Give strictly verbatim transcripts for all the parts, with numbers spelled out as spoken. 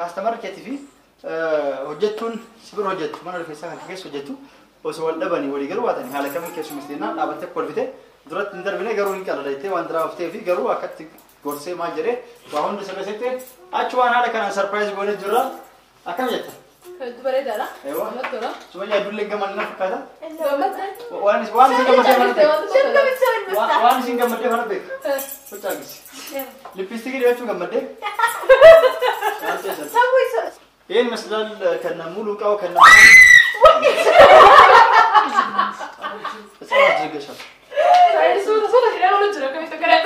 كاستمر كتفي وجدتون سبر وجدت من الفيسان كيس وجدتو وسوال دبني ولي قالوا واتني على كم كيس مسلينا أبتك كورفته درت ندر بنا قالوا إنك على ديته وان درا فتة في قالوا أكتر قرصة ما جري وهم نسبة ستة أشوان هذا كان سرپرایز بونه جرا أكمل جت دبره دارا أيوة ما ترى سوى لي أدل لك جمالنا فكذا ما وان وان سينك مدة ما نبيك شنو بتسوي المستعد وان سينك مدة ما نبيك وتاجس لبستيك اللي بتشوف مدة سوي سوي إيه مثلاً كنا مولوك أو كنا بس ما ترجع شاب صوت صوت كده ولا جرا كم تكرهت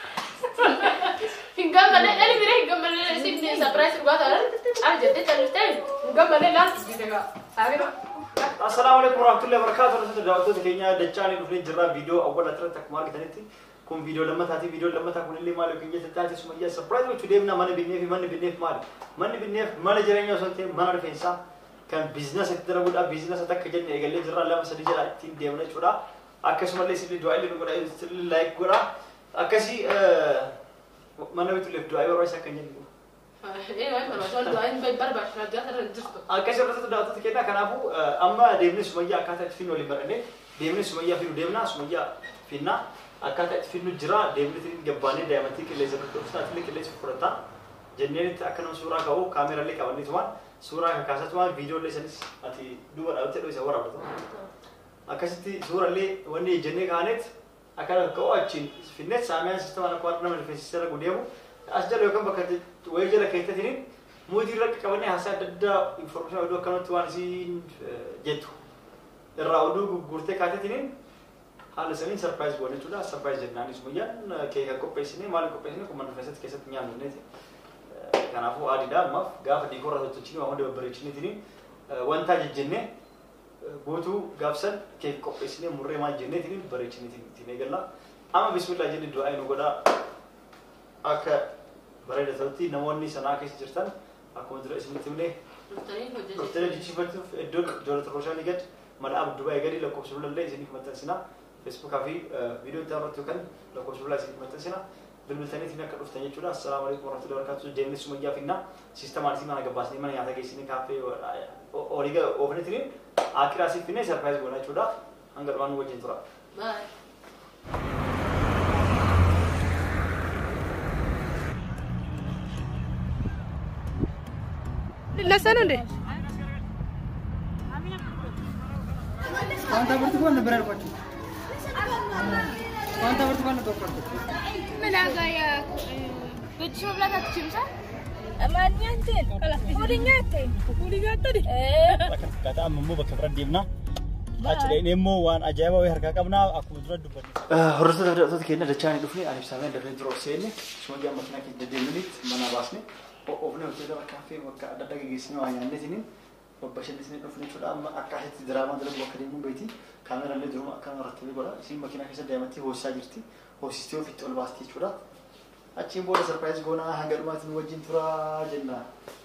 هنقام لا لا اللي بيري هنقام لا سيبني سبرايز رجعت على أرجع تتكلم هنقام لا لا تيجي السلام عليكم ورحمة الله وبركاته رسول الله دعوتك لينا دجاني نفني جرا فيديو أول أترى تكمار كتنتي كم فيديو لما تاتي فيديو لما تكون اللي مالك إنجاز تاتي سمية سبرايز وتودي منا من بيني في من بيني في مال من بيني في مال جريني وصلت من عرف إنسان كان بيزنس ترى ولا بيزنس أتاك كجنة يقول جرا لا مسدي جرا تين ديمنا شورا أكسر مالي سيد دعاء اللي نقول سيد لايك كورا أكسي من بيتو لف دعاء ورايسا كجنة إيه ما يفهم شو الدعاء بيبر باش رجعت رجعت أكسر رسول دعوتك كنا كنا أبو أما ديمنا سمية أكاتك فين ولا برني ديمنا سمية فين ديمنا سمية فينا أكاتك فين جرا ديمنا تين جباني دايمتي كله زبط توصل لك كله سفرتا جنينت أكنم سورة كاو كاميرا لك أولي توان سورة كاسات توان فيديو لي سنس أتي دور أوتة لو يسوى رابطه أكاسيتي سورة لي وني جنيه كانت أكاد كاو أشين في النت سامي سيستم أنا قارنا من الفيسيسرة قديمه أسجل يوم بكرة ويجي كيتا تنين مدير لك كوني حساب ددا إنفورميشن ودو كانوا توان زين جتو الراودو غورتة كاتة تنين هذا سنين سرپرایز بونه تودا سرپرایز جنانی سمویا كيكا كوبيسيني مال كوبيسيني كمان فيسات كيسات نيام نيتي كان أفو عادي ماف غاف ديكورا تتشيني وهم ده بريتشيني تني وانتا جنة بوتو غافسن كيك كوبيسيني مرة ما جنة تني بريتشيني تني تني قلنا أما بسم الله جنة دعاء نقودا أك بريدة ثوتي نواني سنا كيس جرتان أكو مدري اسمه تمني رفتني جيشي بتو الدول جولة روشاني قد من أب دبي قدي لو كوسر الله يزينك مثلا سنا فيسبوك كافي فيديو تامر تكن لو كوسر الله يزينك مثلا سنا بالمثاني تينا كروف تاني شولا السلام عليكم ورحمة الله وبركاته جيمس سمية فينا سيستم على سيما نجباسني من ياتا كيسني كافي أوريجا أوفنترين آخر أسيف فينا سرپرایز بونا شولا هنگر وانو وجين ترى باي لا سنة ده أنت برتقال نبرر باتو أنت برتقال نتوقع من أجايا بتشوف لك أكتشف صح؟ ما نيانتين ودي نيانتين ودي قاعد kata ammu bakka fira deemna achi immoo waan ajaa'iba way harka qabna akkuma dura dubbanne horrata dadatoota keenya dachaanii dhufne ani ibsamee darree dura seenne suma gama makina keenya deddeemnit mana baasne ofne hoteela kaafee bakka adda adda geessine waa nyaannetiin babbashannisne dhufne jechuudha amma akka asitti diraamaa dalagu bakka deemuun beeti kaameera illee duruma akka rattee godha isin makina keessa deematti hoosaa jirti hoosistee ofitti ol baasti jechuudha achiin booda sarpiraayiz goonaa hanga dhumaatiin wajjin turaa jenna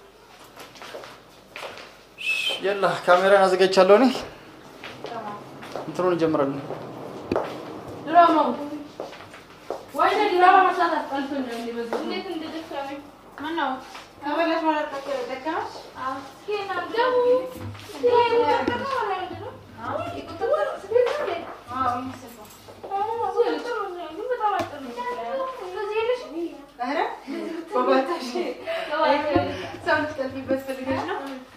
يلا كاميرا نازل كيتشالوني تمام انترون جمرنا دراما وين دراما ما صارت ألفين اللي بس ليه تندق فامي منو قبل ليش ما تذكر ذكرش اه كينا جو كينا كمان عندنا اه كنت سبيل اه وين سبا اه زين ترى زين ما طلعت مني زين ليش أهلا بابا تاشي سامت تلفي بس في الجنة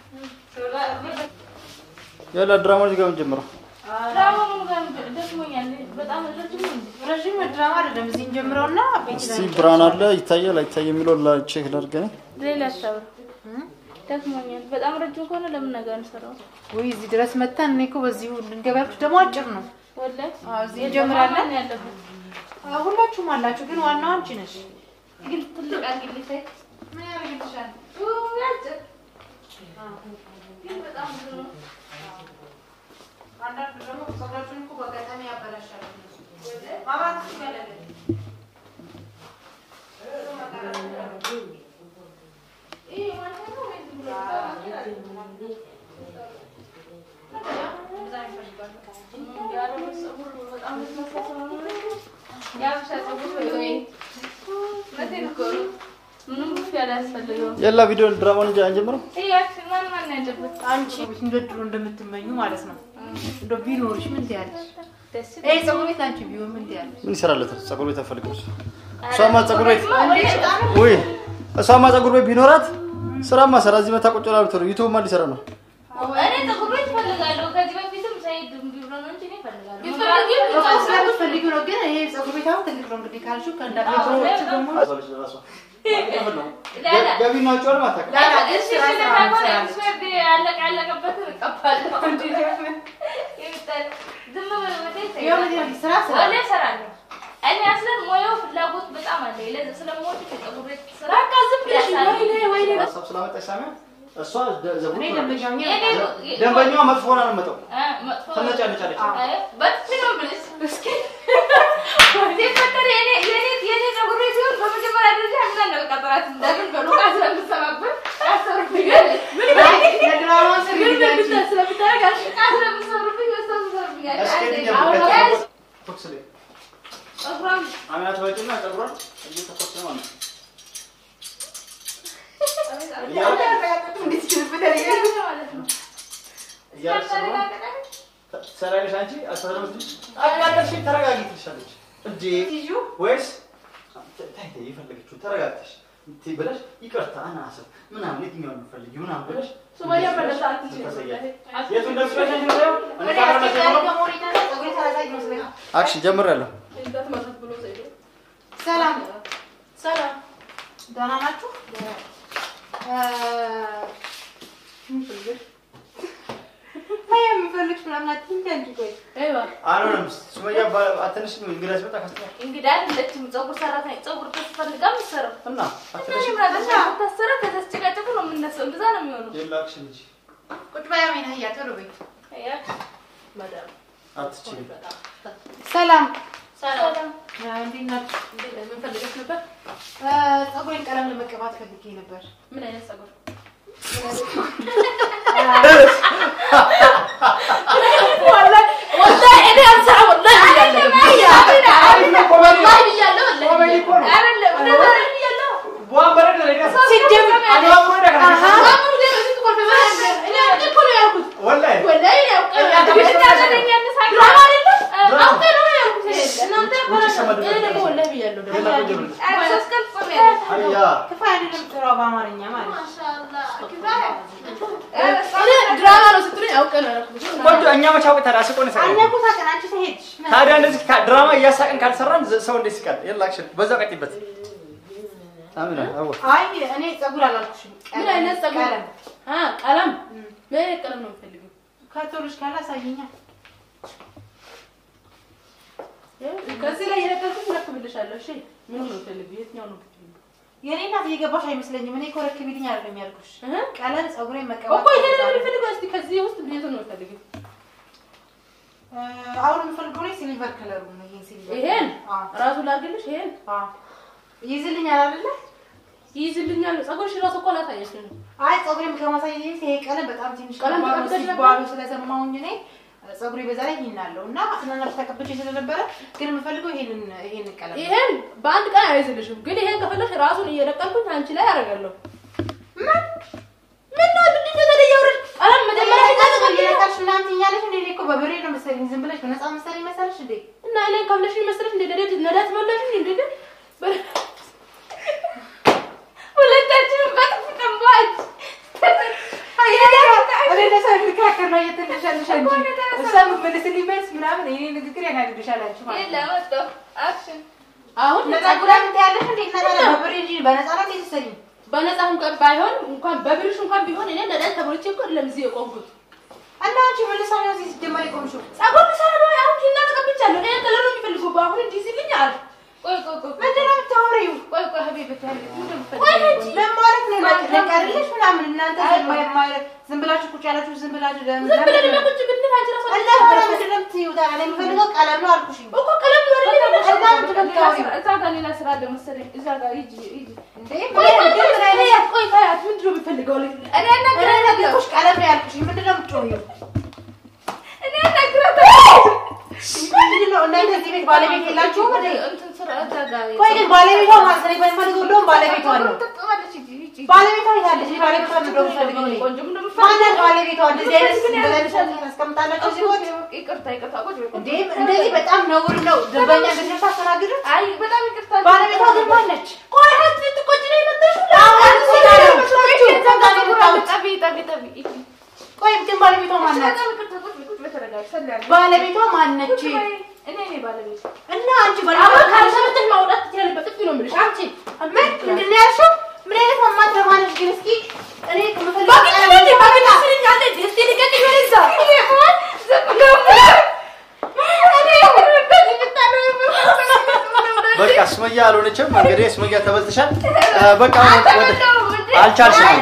يلا دراما جيكا نجمرو دراما من كان دسمو يعني بتعمل رجيم رجيم الدراما ده مزين جمرونا سي برانا لا يتايا لا يتايا ميلو لا تشيك لارغني ليلة الشهر دسمو يعني بتعمل رجيم كونه لما نجار نسرو وي زي درس متان نيكو بزيو نجبرك دمو አጭር ነው ወላሂ አዎ زي ጀምራለን ያለበት ሁላችሁም አላችሁ ግን ዋናው አንቺ ነሽ ግን ትልቅ አርግልኝ ታይ ምን ያደርግልሻል ኡ ያጭር ግን በጣም ብዙ ነው አንዳንድ ደግሞ ሰብራችሁን እኮ በአጋጣሚ ያበላሻል ማባት ይችላል ይሄ ማለት ነው ወይ ብሎ يلا فيديو الدراما نجا نجمرو اياك ማን ማን ያለበት አንቺ እንደድሮ እንደምትመኙ ማለት ነው እንደው ቢኖርሽ ምን ትያለሽ እይ ፀጉር ቤት አንቺ ቢሆን ምን ትያለሽ ምን ይሰራለት ፀጉር ቤት አፈልግሽ እሷማ ፀጉር ቤት ወይ እሷማ ፀጉር ቤት ቢኖራት ስራማ ሰራ እዚህ መታ ቁጭ ብላ ብትሮ ዩቲዩብ ማን ሊሰራ ነው እኔ ፀጉር ቤት ፈልጋለሁ ከዚህ በፊትም ሳይድ ቢብሮ ነው እንጂ እኔ ፈልጋለሁ ይፈልጋል ፈልጊው ነው ግን ይሄ ፀጉር ቤት አሁን ትልቅ ነው እንግዲህ ካልሹ ከእንዳቤቶች ደግሞ አዛለሽ ራሷ ገቢና ጮር ማታካ ላ እሺ ስለታቆለ ስወድ ያለቀ ያለቀበት ቀባለሁ እንጂ ይምጣል ዝም ብሎ ወዴት ይኸው ስራ ስራ ወለ ሰራለሁ እኔ አስለን ሞያው ፍላጎት በጣም አለ ለዚህ ስለሞት ፀጉር ቤት ስራ ዝም ብለሽ ወይኔ ወይኔ ሀሳብ ስለመጣሽ ሳሚ እሷ ዘቡት እኔ ደምጃኝ ደምበኛው መጥፎ ነው መጣው አ መጥፎ ተነጫነጫለች በትኖ ብለሽ እስኪ ሲፈጠር የኔ የኔ የኔ ፀጉር ቤት ሲሆን በመጀመሪያ ደረጃ ምን ነው ቀጠራት እንደምን በሉቃስ ለምትሰማበት ያሰርብኛል ምን ለድራማው ስር ምን ብትል ስለምታረጋሽ ቃስ ለምትሰሩብኝ ወስተሰሩብኛል አስከኝ ፎክስሌ ፀጉራም አማት ወጪና ፀጉሯን እየተፈሰነ ማለት ያ ሰራይሽ አንቺ አሰራምሽ አቃደሽ ተረጋጊ ትሻለች እንዴ ወይስ ታይተ ይፈልግችሁ ተረጋግተሽ ትብለሽ ይቅርታ አናሰብ ምናምን የትኛው ነው ፈልጊ ምናምን ብለሽ ሱማያ በለሳት ትችላለሽ የቱ እንደምትፈልጊ ነው እኔ ካራና ነው አክሽን ጀምራለሁ እንዳትመረጥ ብሎ ዘይዶ ሰላም ሰላም ደህና ናችሁ እ አይ የምፈልግሽ ምናምን አትንገንጂ ቆይ አይዋ አሮንም ሱማያ አትነሽ ነው እንግዳስ በጣ ካስተማ እንግዳ አይደለችም ፀጉር ሰራተኛ ፀጉር ተፈልጋ ምሰረው እና አትነሽ ተሰራ ከተስጨቀጨቁ ነው የምንነሳው እንደዛ ነው የሚሆነው የላክሽን እንጂ ቁጭ ባይ አሜን አያ ቶሎ በይ አያ ማዳም አትችሪ ሰላም ሰላም እንዴት ናችሁ ምን ፈልገሽ ነበር እ ፀጉሬን ቀለም ለመቀባት ፈልጌ ነበር ምን አይነት ፀጉር والله والله انا امسح والله والله ما هي ما هي يلا والله انا انا يلا بوان برد لينا سجم انا امر ده اها امر ده بس تقول في انا اكل ياكل والله والله يا انت بدك يا مسح دراما اوكي لو ياكل انت انا والله بيالو ده اساس كل فمي هيا كفايه انك تراوا بامارኛ ማለት ما شاء الله كفايه انا دراما ነው ስትሉኝ አውቀን አረኩት ወንድ እኛ መቻው ተራስቆ ነው አኛ ኩታ ቀናንቺ ተሄድሽ ታዲያ እንደዚህ ድራማ እያሳቀን ካልሰራን ሰው እንዴት ይስቃል የላክሽን በዛው ቀጥይበት አሚና አዎ አይ እኔ ፀጉር አላልኩሽም ምን አይነት ፀጉር አ ቀለም ምን አይነት ቀለም ነው የምትፈልጊው ካቶሎሽ ካላሳየኛ ከዚህ ላይ የረከብኩት ረክብልሻለሁ እሺ ምን ነው የምትፈልጊው የትኛው ነው የምትፈልጊው የኔ እናት እየገባሽ አይመስለኝም እኔ ኮረክቢልኝ አይደለም ያልኩሽ ቀለም ፀጉሬን መቀባት እኮ ይሄን ነው የምትፈልጊው እስቲ ከዚህ ውስጥ ቤቱ ነው የምትፈልጊው አሁን የምፈልገው ነው ሲልቨር ከለር ነው ይሄን ሲልቨር ይሄን ራሱ ላድርግልሽ ይሄን አዎ ይዝልኛል አይደለ ይዝልኛል ፀጉርሽ ራሱ እኮ ላታየሽ ነው አይ ፀጉሬን ከማሳየት ይሄ ቀለም በጣም ትንሽ ቀለም ባሉ ተቀብተሽ ሲባሉ ስለሰማሁኝ እኔ ፀጉሬ በዛ ላይ ይናለውና አስናና ተቀብቼ ስለነበረ ግን የምፈልገው ይሄንን ይሄንን ቀለም ይሄን በአንድ ቀን አይዝልሽም ግን ይሄን ከፈለሽ ራሱን እየለቀልኩኝ አንቺ ላይ አደርጋለሁ ምን ምን ነው ምንድን ነው ተደያውረድ ቀለም መጀመሪያ ታጠቀል ይለካሽ እናንተ እያለሽ እንዴ እኮ በብሬ ነው መሰለኝ ዝም ብለሽ በነፃ መሰለኝ መሰለሽ እንዴ እና እኔን ከፍለሽ መሰለሽ እንዴ ደደት ነዳት መለሽ እንዴ ሁለታችንም በጥፍ ቀንባች ወደዛ ልካከር ነው እየተነሻለሽ እንጂ እሷም መልስልኝ መልስ ምናምን ይሄ ንግግር ያናድድሻል አንቺ ማለት ይሄ ለመጣ አክሽን አሁን ለፀጉራም ታያለሽ እንዴ እና በብሬ እንጂ በነፃ ነው ትሰሪ በነፃ እንኳን ባይሆን እንኳን በብርሽ እንኳን ቢሆን እኔ ነዳት ተብሎች እኮ ለምዚህ የቆምኩት እና አንቺ መልሳው ነው እዚህ ጀማሪ ቆምሹ ፀጉር ሰራው አሁን ኪና ተቀብቻለሁ እኔ ከለሩ የሚፈልገው አሁን እንዲህ ሲልኝ አለ ቆይ ቆይ ቆይ ምንድን ነው የምታወሪው ቆይ ቆይ ሀቢበት ያለ ምንድን ነው ቆይ ምን ማለት ነው ለቀርልሽ ምናምን እናንተ የማይማር ዝም ብላችሁ ቁጭ ያላችሁ ዝም ብላችሁ ዝም ብለን ለቁጭ ብንል አንቺ ራስሽ እና ወራ ምንድን ነው የምትይው ታዲያ እኔ የምፈልገው ቀለም ነው አልኩሽ እኮ ቀለም ነው አይደል እና ምንድን ነው የምታወሪው እዛ ጋር ሌላ ስራ አለ መሰለኝ እዛ ጋር ሂጂ ሂጂ እንዴ ቆይ ቆይ ቆይ ታያት ምንድን ነው የምትፈልገው እኔ አናግረሽ ቀለም ነው ያልኩሽ ምንድን ነው የምትጮሂው እኔ አናግራታለሁ ምንድን ነው እናንተ እዚህ ቤት ባለቤት የላችሁም እንዴ እንትን ስራ እዛ ጋር ቆይ ግን ባለቤቷ ማለት ነው የማይፈልገው እንደውም ባለቤቷ ነው ተቀበለች ሂጂ ባለቤቷ ያለች ባለቤቷ ነው ፈልገው ነው ቆንጆም ነው ማለት ባለቤቷ እንደዚህ አይነት እንደዚህ ተስቀምጣለች እዚህ ወጥ ይቅርታ ይቅርታ ቆይ እንዴ እንደዚህ በጣም ነውር ነው ደንበኛ እንደዚህ ታስተናግዱ አይ በጣም ይቅርታ ባለቤቷ ግን ማለች ቆይ ሀት ልትቆጭ ነው የመጣሽው ጠቢ ጠቢ ጠቢ ቆይ ግን ባለቤቷ ማነች ባለቤቷ ማነች እኔ ነኝ ባለቤቷ እና አንቺ ባለቤቷ ካልሰበተሽ ማውጣት ትችላለሽ በጥፊ ነው የምልሽ አንቺ ምን ምንድን ነው ያልሽው ምን አይነት ማማት ለማለት ግን እስኪ እኔ ከመፈልግ ባለቤቷ ባለቤቷ ስለኛ አንተ እስቲ ልቀቅ ይበልዛ እኔ ሆን ዘብለው በቃ ሱመያ አልሆነችም እንግዲህ ሱመያ ተበልተሻል በቃ ወደ አልቻልሽም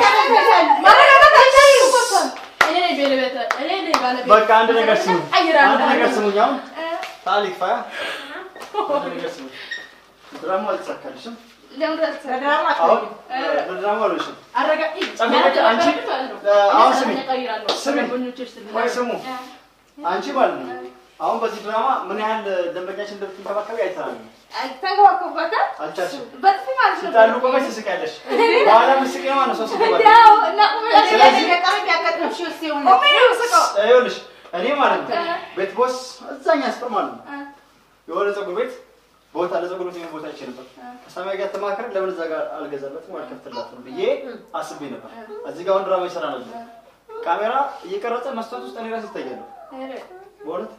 በቃ አንድ ነገር ስሙ አንድ ነገር ስሙኝ አሁን ታሪክ ፋያ አንድ ነገር ስሙ ድራማ አልተሳካልሽም ለምረት ድራማ አሁን ድራማ አልሆነሽም አረጋ አንቺ አሁን ስሚ ስሚ ወይ ስሙ አንቺ ማለት ነው አሁን በዚህ ድራማ ምን ያህል ደንበኛችን እንደምትንከባከቢ አይተናል ተንከባከባታ አልቻልሽም በጥፊ ማለት ነው ታሉ ቆመሽ ትስቂያለሽ በኋላ ምስቂያ ማለት ነው ሶስት ያው እና ስለዚህ ቀረብ ያቀጥምሽ ሲሆን ነው ይኸውልሽ እኔ ማለት ነው ቤት ቦስ እዛኛ ስጥር ማለት ነው የሆነ ፀጉር ቤት ቦታ ለፀጉር ቤት ቦታ ይችላል ነበር ከሰማይ ጋር ተማከረ ለምን እዛ ጋር አልገዛለትም አልከፍትላትም ብዬ አስቤ ነበር እዚህ ጋር ድራማ ይሰራ ነበር ካሜራ እየቀረጸ መስታወት ውስጥ እኔ ራሴ ይታያለሁ በእውነት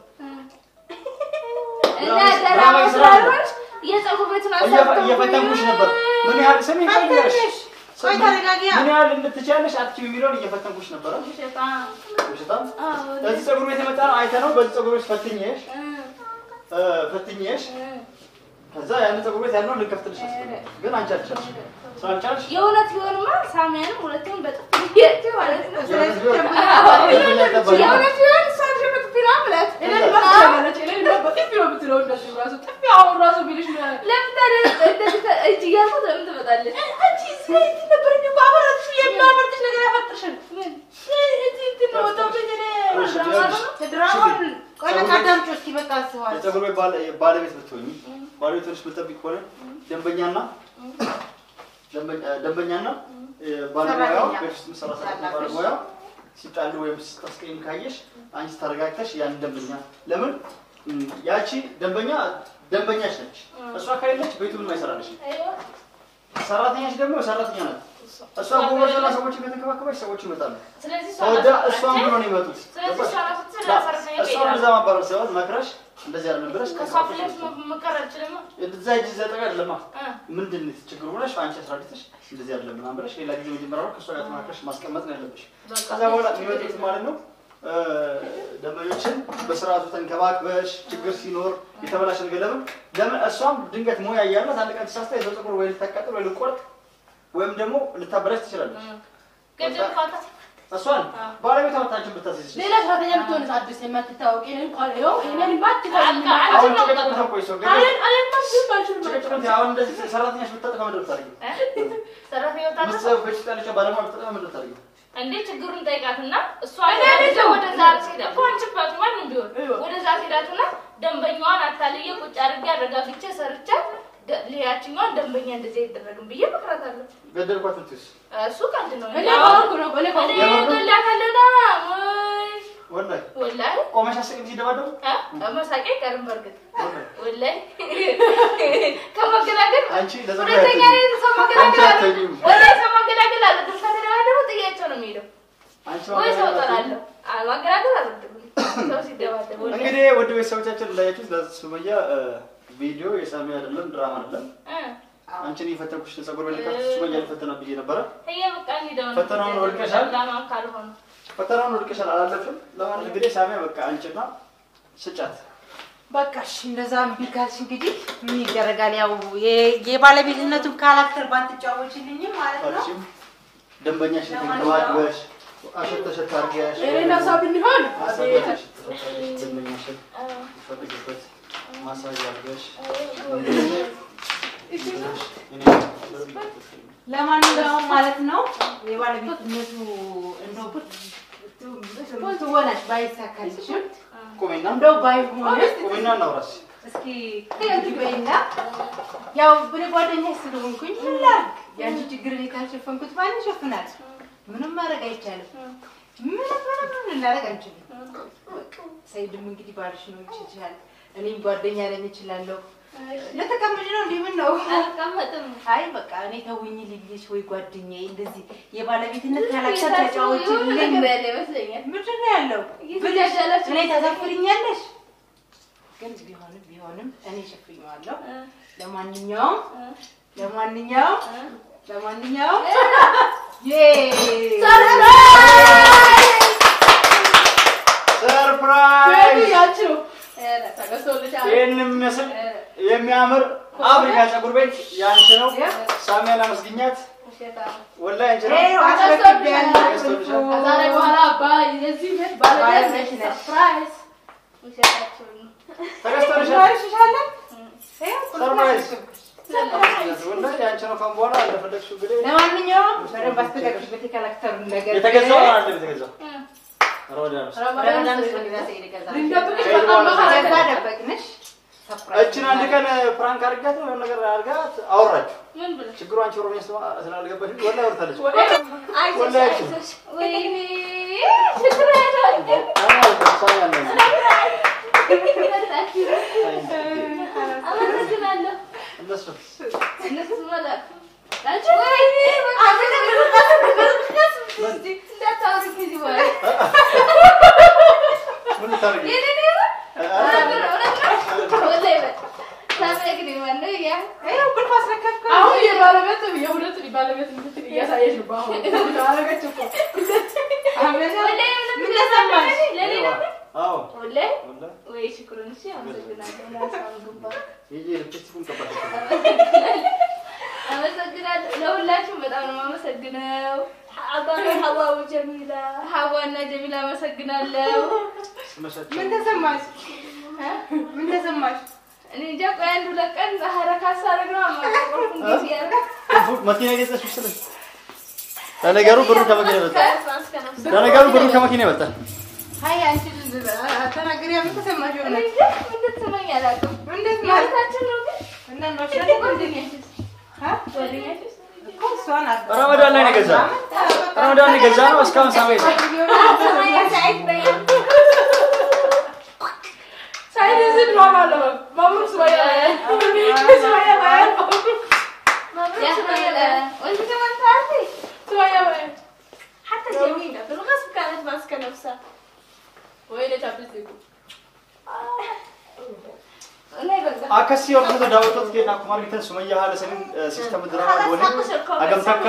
እና ድራማ ይሰራ የፀጉር ቤቱን አሳብ እየፈተንኩሽ ነበር ምን ያህል ስሚ ይፈልጋሽ ቆይ ተረጋጊያ ምን ያህል እንድትቻለሽ አትችይም የሚለውን እየፈተንኩሽ ነበር ሸጣን ውሸታም እዚህ ፀጉር ቤት የመጣ ነው አይተነው በዚህ ፀጉር ቤት ፈትኜሽ ፈትኜሽ ከዛ ያን ፀጉር ቤት ያለው ልከፍትልሽ ግን አንቺ አልቻልሽ ሳልቻልሽ የእውነት ቢሆንማ ሳሚያንም ሁለቱም በጥፍ ይሄት ማለት ነው ስለዚህ የእውነት ቢሆን ሳንጀ በጥፍ ነው ማለት እኔ ባሰማለች እኔ በጥፊ ነው ብትለው እንደዚህ ራሱ ጥፊ አሁን ራሱ ቢልሽ ለምን እንደዚህ እጅ ያለው ለምን ትመጣለች አንቺ ስንት ነበር ነው ባበረትሽ የሚያበርትሽ ነገር ያፈጥርሽን ምን እዚህ ነው ወጣው በእኔ ድራማ ቆይ ለካዳምጪ እስኪ በቃ አስዋል ፀጉር ቤት ባለቤት ብትሆኚ ባለቤትሽ ብትጠብቂ ከሆነ ደንበኛና ደንበኛና ባለሙያው ቤት ውስጥ መሰራታት ባለሙያው ሲጣሉ ወይም ሲታስቀይም ካየሽ አንቺ ተረጋግተሽ ያን ደንበኛ ለምን ያቺ ደንበኛ ደንበኛሽ ነች እሷ ከሌለች ቤቱ ምን አይሰራልሽ ሰራተኛሽ ደግሞ ሰራተኛ ናት እሷ ጎበዝና ሰዎች ከተንከባከበች ሰዎች ይመጣሉ ስለዚህ ወደ እሷም ብሎ ነው የሚመጡት ስለዚህ እሷ ለዛ ማባረር ሳይሆን መክረሽ እንደዚህ አይደለም ብለሽ ከካፍለሽ መከራል ስለማ እንደዛ እጅ ዘጠቀ አይደለም ምንድን ነው ችግሩ ብለሽ አንቺ አስራዲተሽ እንደዚህ አይደለም ምናምን ብለሽ ሌላ ጊዜ መጀመሪያው ከሷ ጋር ተማክረሽ ማስቀመጥ ነው ያለብሽ ከዛ በኋላ የሚመጡት ማለት ነው ደንበኞችን በስርዓቱ ተንከባክበሽ ችግር ሲኖር የተበላሸ ነገር ለምን ለምን እሷም ድንገት ሞያ ያያላት አንድ ቀን ተሳስታ የሰው ፀጉር ወይ ልታቃጥል ወይ ልቆርጥ ወይም ደግሞ ልታበላሽ ትችላለች ገደል ካታ እሷን ባለቤቷ ታንቺን ብታስይዝ ሌላ ሰራተኛ ብትሆን አዲስ የማትታወቂ ነኝ ቃል ይኸው እኔን ማትታወቂ አሁን ጭቅጭቅ ተቆይ ሰው ገደል አለን አለን ማስብ ባልሽም ጭቅጭቅ አሁን እንደዚህ ሰራተኛሽ ብትጠቀም ምንድን ታደርጊው ሰራተኛው ታታ ምሰብ በጭጣለች ባለሙያ ብትጠቀም ምንድን ታደርጊው እንዴ ችግሩን ጠይቃትና እሷ ወደዛ ሲዳ ቋንጭባት ማንም ቢሆን ወደዛ ሲዳትና ደንበኛዋን አታልየ ቁጭ አድርጌ አረጋግጬ ሰርቻ ለያችኛው ደንበኛ እንደዚህ አይደረግም ብዬ መክራታለሁ ገደልኳት እንትስ እሱ ቀልድ ነው ያው ነው ቆሌ ቆሌ ገላታለና ወላሂ ወላሂ ቆመሽ አስቀምጪ ሲደባደቡ አ መሳቄ ቀርም በርግጥ ወላሂ ከመገላገል አንቺ ለዘመን ሁለተኛ ላይ ተሰማገላገል ወላሂ ተሰማገላገል አለ ተሰማገላገል ጥያቄው ነው የሚሄደው አንቺ ወይ ሰው ተራለው አማገላገል አልወድም ሰው ሲደባደብ እንግዲህ ወደ ቤተሰቦቻችን እንዳያችሁት ለሱመያ ቪዲዮ የሳሚ አይደለም ድራማ አይደለም አንቺን ይፈተንኩሽ ፀጉር በልካት ሱመያ ልፈተና ብዬ ነበር እየ በቃ እንዲደው ፈተናውን ወልቀሻል ድራማ ካልሆነ ፈተናውን ወልቀሻል አላለፍም ለማለት እንግዲህ ሳሚ በቃ አንቺና ስጫት በቃ እሺ እንደዛም ቢካልሽ እንግዲህ ምን ይደረጋል ያው የባለቤትነቱን ካራክተር ባትጫወችልኝ ማለት ነው አንቺም ደንበኛሽን ተንከባክበሽ አሸተሸት አርገሽ እኔና ሳብ እንሆን ደንበኛሽን ፈጥግበት ማሳጅ አርገሽ ለማንኛውም ማለት ነው የባለቤትነቱ እንደው ትወናሽ ባይሳካልሽም ቆሜና እንደው ባይሆን ቆሜና እናውራስ እስኪ ከይበይና ያው ብሬ ጓደኛዬ ስለሆንኩኝ ሁላ ያንቺ ችግር እኔ ካልሸፈንኩት ማን ይሸፍናል? ምንም ማድረግ አይቻልም። ምንም ምንም ልናደርግ አንችልም። ሰይድም እንግዲህ ባልሽ ነው ይችላል። እኔም ጓደኛ ነኝ እችላለሁ። ለተቀመጭ ነው እንዴ? ምን ነው አልቀመጥም። አይ በቃ እኔ ተውኝ ልልሽ ወይ ጓደኛዬ እንደዚህ የባለቤትነት ካላክተር ተጫወችልኝ ነገር ያለ ይመስለኛል። ምንድን ነው ያለው? ብለሻለሽ እኔ ታሳፍሪኛለሽ። ግን ቢሆንም ቢሆንም እኔ ሸፍኛለሁ። ለማንኛውም ለማንኛውም ለማንኛውም ዬ ሰርፕራይዝ ሰርፕራይዝ ያችሁ ይሄንን መስል የሚያምር አፍሪካ ጸጉር ቤት ያንቺ ነው። ሳሚያና መስግኛት ወላሂ አንቺ ነው። ኤ አስከብያለሁ። ከዛሬ በኋላ አባይ የዚህ ቤት ባለቤት ነሽ። ሰርፕራይዝ ተገዝቶልሻል። ይሻላል። ሰርፕራይዝ ወላሂ አንቺ ነው። ካም በኋላ እንደፈለግሽው ግዴ ለማንኛውም በደንብ አስተካክልበት የካራክተሩ ነገር የተገዛው አይደል? የተገዛው ረመዳን ውስጥ ረመዳን ውስጥ ነው የተገዛው። ልንደብቅሽ በጣም ከዛ ደበቅንሽ። እችን አንድ ቀን ፍራንክ አድርጋት ነው ነገር አድርጋት አወራችሁ። ምን ብለሽ ችግሩ አንቺ ኦሮሚያ ስላልገባሽ ወላሂ ወርታለች። አይዞሽ ወይኔ ችግር አይደለም። አመሰግናለሁ። እንደሱ እነሱ ማለት አንቺ ወይኔ እንዳታወሪ ከዚህ በኋላ ምን ታርጊ? አሁን የባለቤት የሁለት ባለቤት እንትን እያሳየሽ ነው። አሁን አረጋችሁ እኮ ምን ተሰማሽ? አዎ ወላሂ ወላሂ ወይ ሽኩሩን እሺ አመሰግናለሁ። ላሳው ግባ ይሄ ልፕስቲኩን ቀባሽ። አመሰግናለሁ። ለሁላችሁም በጣም ነው የማመሰግነው። አባባ ሀዋው ጀሚላ ሀዋና ጀሚላ አመሰግናለሁ። ምን ተሰማሽ? ምን ተሰማሽ? እኔ እንጃ ቆይ አንድ ሁለት ቀን ሐረካት ሳደርግ ነው አማቆርኩ እንዴ ያለ መኪና ገዛሽ መሰለኝ። ለነገሩ ብሩ ከመኪና ይወጣ። ለነገሩ ብሩ ከመኪና ይወጣ። አይ አንቺ ተናገሪ። ምን ተሰማሽ? እኔ እንጃ ምን ተሰማኝ አላውቅም። እንዴት ማለታችን ነው ግን እና ነው ጓደኛችስ አ ጓደኛችስ ኮንሶና ረመዳን ላይ ነው የገዛነው። ረመዳን ላይ የገዛነው እስካሁን ሳይሆን ሳይንስ ነው ማለት ነው። ማሙር ሱባያ ሱባያ ባያ يا سمية وانت كمان تعرفي ሱባያ ባያ حتى جميلة بالغصب كانت ماسكة نفسها ወይኔ ቻፕስቲክ لا يبقى አከሲ ወርቶ ዳውቶት ከና ኩማሪተን ሱመያ ሀለ ሰልን ሲስተም ድራማ ወለ አገምተካ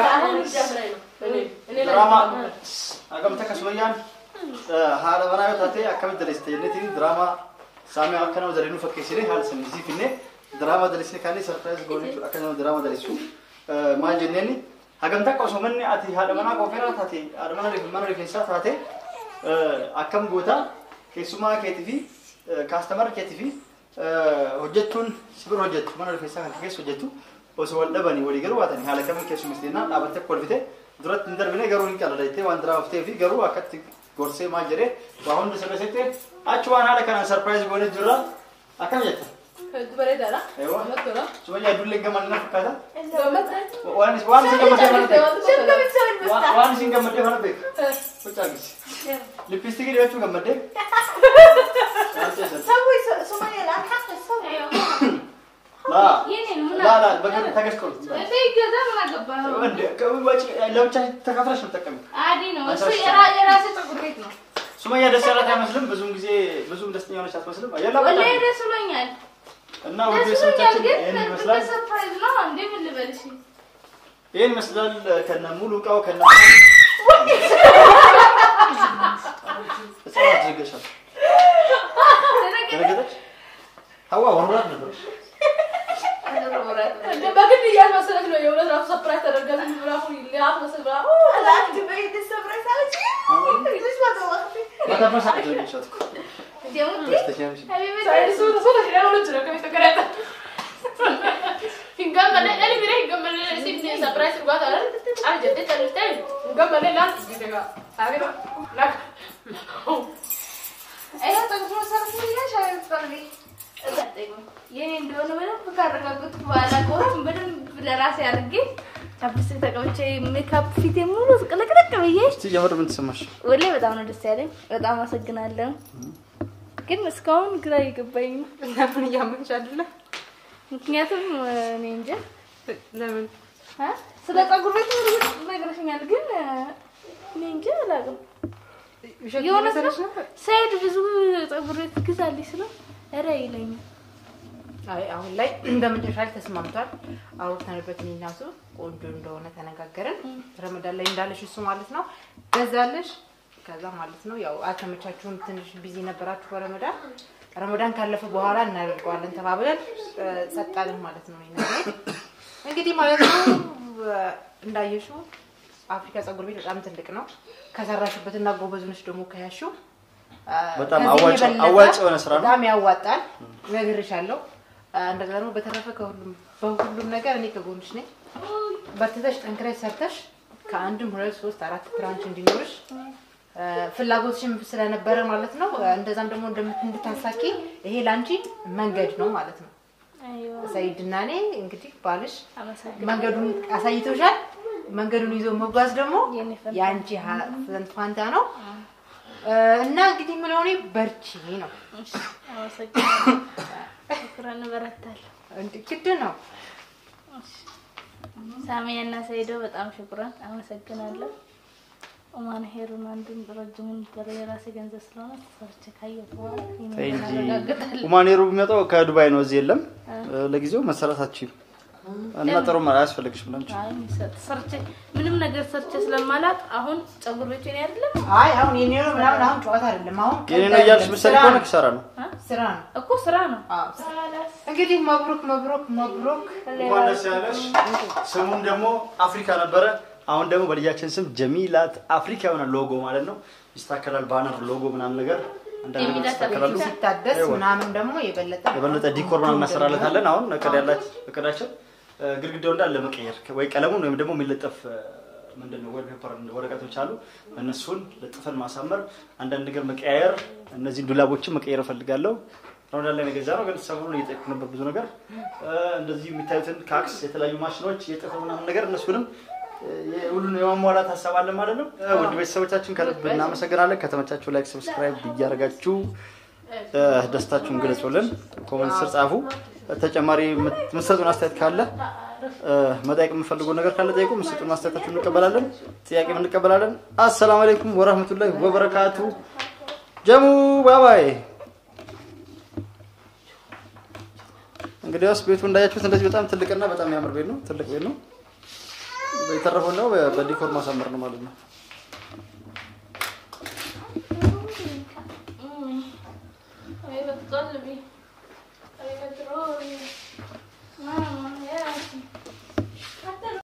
ድራማ አገምተካ ሱመያን ሀለ በራዮ ታቴ አከም ደለስተ የነቲ ድራማ ሳሚ አከናው ዘሪኑ ፈከሲሪ ሀለ ሰልን ሲፍኔ ድራማ ደለስነ ካኒ ሰርፕራይዝ ጎኒቱ አከናው ድራማ ደለሱ ማንጀነኒ አገምተካ ሱመኒ አቲ ሀለ በና ኮፈራ ታቴ አርማና ሪፍ ማና ሪፍንሳ ታቴ አከም ጎታ ከሱማ ከቲቪ ካስተመር ከቲቪ hojjetuun sibir hojjetu mana rifeensaa kan keessa hojjetu osoo wal dhabanii walii garuu waatanii haala kamiin keessummeessiteenaa dhaabattee kolfite duratti hin darbine garuu hin qalalattee waan diraa oftee fi garuu akkatti gorsee maal jedhee waa hunda sirreessitee achi waan haala kanaan sarpiraayiz goonee jirra akkam jetta. Hedduu bareedaadha. Eewwa. Gammaddoodha. Sumayyaa iddullee gammadina fakkaata. Gammadda. Waan isin waan isin gammadee mana beeku. شكرا Waan isin gammadee mana beeku. Hojjaa gisi. Lippistiikii dibachuu gammadee. سوي سمية الآن حق تسوي لا ينين لا لا بقول تاكس كول. انت كذا ما قبها ወንድ ከውጭ ለብቻ ተካፍለሽ ነው ተጠቀሚ። عادي ነው እሱ የራ የራሴ ፀጉር ቤት ነው ሱመያ ደስ ያላት አይመስልም። ብዙም ጊዜ ብዙም ደስተኛ ሆነች አትመስልም። አየላ ወላሂ ደስ ብሎኛል እና ወደ ሰዎቻችን ይሄን ይመስላል። ሰርፕራይዝ ነው እንዴ ምን ልበልሽ ይሄን ይመስላል ከነ ሙሉ እቃው ከነ እሷ አድርገሻል። ተረገጠች ሀዋ ወራት ነበር በግድ እያስመሰለች ነው የእውነት ራሱ ሰርፕራይዝ ተደርጋለች ብራፉ ሊያፍ መስል ብራፉ لا تبي السرپرایز አለች ليش ما توقفي በተፈሳ አድርገሻት እኮ ደውልቲ ደስተኛሽ حبيبي ሳይንሱ ተሰለ ያለው ልጅ ነው ከሚተከራታ hingamale ele dire hingamale simne surprise ruga tara aje te talte hingamale la ditega agero la ايوه تقدروا تصرفوا لي شايف فرلي የኔ እንደሆነ በደንብ ካረጋገጥኩ በኋላ ቆርጥም በደንብ ለራሴ አድርጌ ታብስ ተቀብቼ ሜካፕ ፊቴ ሙሉ ቅልቅልቅ ብዬ እስቲ ጀምር ምን ተሰማሽ? ወላሂ በጣም ነው ደስ ያለኝ። በጣም አመሰግናለሁ። ግን እስካሁን ግራ ይገባኝ ለምን ያመንሽ አይደለ? ምክንያቱም እኔ እንጃ ለምን አ ስለ ፀጉር ቤት ነገርሽኛል ግን እኔ እንጃ አላውቅም። የሆነ ሰይድ ብዙ ፀጉር ቤት ግዛልኝ ስለው ኧረ ይለኛል። አይ አሁን ላይ እንደምንጨሻል ተስማምቷል። አውርተንበት እናሱ ቆንጆ እንደሆነ ተነጋገረን። ረመዳን ላይ እንዳለሽ እሱ ማለት ነው ገዛለሽ ከዛ ማለት ነው ያው አተመቻችሁን ትንሽ ቢዚ ነበራችሁ በረመዳን ረመዳን ካለፈ በኋላ እናደርገዋለን ተባብለን ሰጣለን ማለት ነው። እንግዲህ ማለት ነው እንዳየሽው አፍሪካ ፀጉር ቤት በጣም ትልቅ ነው። ከሰራሽበትና ጎበዝነሽ ደግሞ ከያሽው በጣም አዋጭ አዋጭ የሆነ ስራ ነው። በጣም ያዋጣል ነግርሻለሁ። እንደዛ ነው። በተረፈ ከሁሉም በሁሉም ነገር እኔ ከጎንሽ ነኝ። በርተሽ ጠንክረሽ ሰርተሽ ከአንድም ሁለት ሶስት አራት ብራንች እንዲኖርሽ ፍላጎትሽም ስለነበረ ማለት ነው እንደዛም ደግሞ እንደምትንድታሳኪ ይሄ ላንቺ መንገድ ነው ማለት ነው። አይዮ ሰይድና እኔ እንግዲህ ባልሽ መንገዱን አሳይቶሻል። መንገዱን ይዞ መጓዝ ደግሞ ያንቺ ፋንታ ነው እና እንግዲህ ምለውኔ በርቺ ነው። አመሰግናለሁ። ፍቅራን በረታል እንዴ ግድ ነው። ሳሚያና ሰይዶ በጣም ሽኩራን አመሰግናለሁ። ኦማን ሄሩን አንዱን ረጅሙን በራሴ ገንዘብ ስለሆነ ሰርቼ ካየሁ በኋላ ይመጣል። ኦማን ሄሩ የሚመጣው ከዱባይ ነው። እዚህ የለም ለጊዜው መሰረታችሁ እና ጥሩ ማለት አያስፈልግሽም ለምን? አይ ሰርቼ ምንም ነገር ሰርቼ ስለማላቅ አሁን ፀጉር ቤት እኔ አይደለም። አይ አሁን የኔ ነው ምናምን አሁን ጨዋታ አይደለም። አሁን የኔ ነው ያልሽ ብትሰሪ እኮ ነው ስራ ነው ስራ ነው እኮ ስራ ነው። አዎ እንግዲህ መብሩክ መብሩክ መብሩክ እንኳን ደስ ያለሽ። ስሙም ደግሞ አፍሪካ ነበረ። አሁን ደግሞ በልጃችን ስም ጀሚላት አፍሪካ የሆነ ሎጎ ማለት ነው ይስተካከላል። ባነር ሎጎ ምናምን ነገር እንደዚህ ይስተካከላሉ። ሲታደስ ምናምን ደግሞ የበለጠ የበለጠ ዲኮር ምናምን እናሰራለታለን። አሁን እቅድ ያላችሁ እቅዳችን ግድግዳው እንዳለ መቀየር ወይ ቀለሙን ወይም ደግሞ የሚለጠፍ ምንድነው ወይ ፔፐር ወረቀቶች አሉ እነሱን ለጥፈን ማሳመር አንዳንድ ነገር መቀየር እነዚህ ዱላቦችን መቀየር ፈልጋለሁ። ረመዳን ላይ ነገዛ ነው ግን ሰሞኑን እየጠየቅኩ ብዙ ነገር እንደዚህ የሚታዩትን ካክስ የተለያዩ ማሽኖች እየጠፈኑና ነገር እነሱንም ሁሉን የማሟላት ሐሳብ አለ ማለት ነው። ውድ ቤተሰቦቻችን ከልብ እናመሰግናለን። ከተመቻችሁ ላይክ ሰብስክራይብ እያደረጋችሁ ደስታችሁን ግለጹልን። ኮሜንት ስር ጻፉ። ተጨማሪ መስጠቱን አስተያየት ካለ መጠየቅ የምፈልገው ነገር ካለ ጠይቁ። መስጠቱን አስተያየታችሁን እንቀበላለን። ጥያቄም እንቀበላለን። አሰላሙ አለይኩም ወራህመቱላሂ ወበረካቱ። ጀሙ ባይ ባይ። እንግዲህ አስ ቤቱ እንዳያችሁት እንደዚህ በጣም ትልቅና በጣም የሚያምር ቤት ነው። ትልቅ ቤት ነው። በተረፈው ነው በዲኮር ማሳመር ነው ማለት ነው። አይ በቃ ልቢ አይ በድሮ